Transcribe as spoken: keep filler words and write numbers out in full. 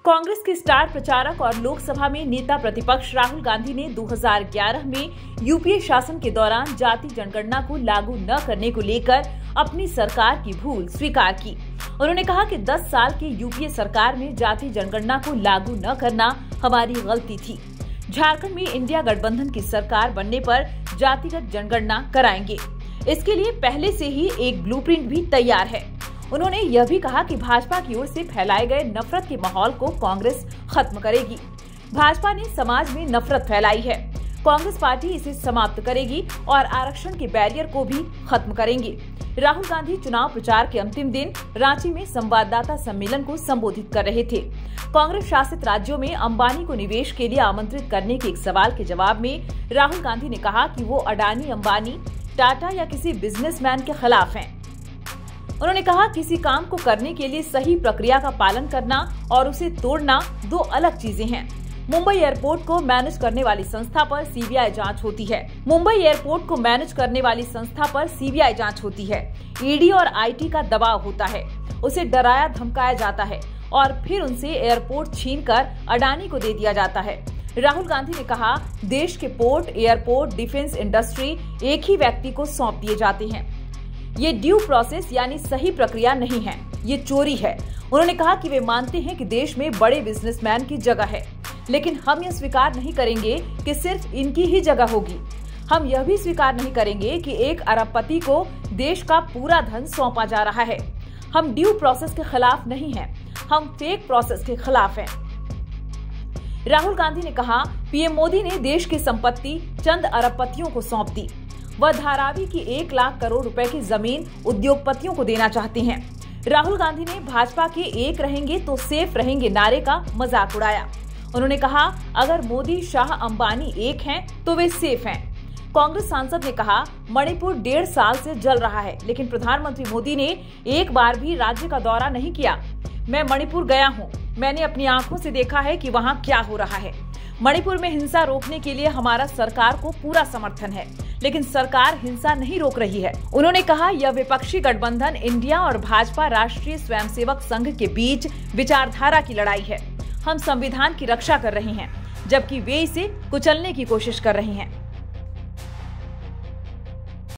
कांग्रेस के स्टार प्रचारक और लोकसभा में नेता प्रतिपक्ष राहुल गांधी ने दो हज़ार ग्यारह में यूपीए शासन के दौरान जाति जनगणना को लागू न करने को लेकर अपनी सरकार की भूल स्वीकार की। उन्होंने कहा कि दस साल के यूपीए सरकार में जाति जनगणना को लागू न करना हमारी गलती थी। झारखंड में इंडिया गठबंधन की सरकार बनने पर जातिगत जनगणना कराएंगे। इसके लिए पहले से ही एक ब्लूप्रिंट भी तैयार है। उन्होंने यह भी कहा कि भाजपा की ओर से फैलाए गए नफरत के माहौल को कांग्रेस खत्म करेगी। भाजपा ने समाज में नफरत फैलाई है, कांग्रेस पार्टी इसे समाप्त करेगी और आरक्षण के बैरियर को भी खत्म करेंगे। राहुल गांधी चुनाव प्रचार के अंतिम दिन रांची में संवाददाता सम्मेलन को संबोधित कर रहे थे। कांग्रेस शासित राज्यों में अंबानी को निवेश के लिए आमंत्रित करने के एक सवाल के जवाब में राहुल गांधी ने कहा कि वो अडानी, अंबानी, टाटा या किसी बिजनेसमैन के खिलाफ हैं। उन्होंने कहा किसी काम को करने के लिए सही प्रक्रिया का पालन करना और उसे तोड़ना दो अलग चीजें हैं। मुंबई एयरपोर्ट को मैनेज करने वाली संस्था पर सीबीआई जांच होती है। मुंबई एयरपोर्ट को मैनेज करने वाली संस्था पर सीबीआई जांच होती है। ईडी और आईटी का दबाव होता है, उसे डराया धमकाया जाता है और फिर उनसे एयरपोर्ट छीनकर अडानी को दे दिया जाता है। राहुल गांधी ने कहा, देश के पोर्ट, एयरपोर्ट, डिफेंस इंडस्ट्री एक ही व्यक्ति को सौंप दिए जाते हैं। ये ड्यू प्रोसेस यानी सही प्रक्रिया नहीं है, ये चोरी है। उन्होंने कहा कि वे मानते हैं कि देश में बड़े बिजनेसमैन की जगह है, लेकिन हम यह स्वीकार नहीं करेंगे कि सिर्फ इनकी ही जगह होगी। हम यह भी स्वीकार नहीं करेंगे कि एक अरबपति को देश का पूरा धन सौंपा जा रहा है। हम ड्यू प्रोसेस के खिलाफ नहीं हैं, हम फेक प्रोसेस के खिलाफ हैं। राहुल गांधी ने कहा, पीएम मोदी ने देश की संपत्ति चंद अरबपतियों को सौंप दी। वह धारावी की एक लाख करोड़ रुपए की जमीन उद्योगपतियों को देना चाहते हैं। राहुल गांधी ने भाजपा के एक रहेंगे तो सेफ रहेंगे नारे का मजाक उड़ाया। उन्होंने कहा, अगर मोदी, शाह, अंबानी एक हैं तो वे सेफ हैं। कांग्रेस सांसद ने कहा, मणिपुर डेढ़ साल से जल रहा है, लेकिन प्रधानमंत्री मोदी ने एक बार भी राज्य का दौरा नहीं किया। मैं मणिपुर गया हूँ, मैंने अपनी आंखों से देखा है कि वहाँ क्या हो रहा है। मणिपुर में हिंसा रोकने के लिए हमारा सरकार को पूरा समर्थन है, लेकिन सरकार हिंसा नहीं रोक रही है। उन्होंने कहा, यह विपक्षी गठबंधन इंडिया और भाजपा राष्ट्रीय स्वयंसेवक संघ के बीच विचारधारा की लड़ाई है। हम संविधान की रक्षा कर रहे हैं, जबकि वे इसे कुचलने की कोशिश कर रहे हैं।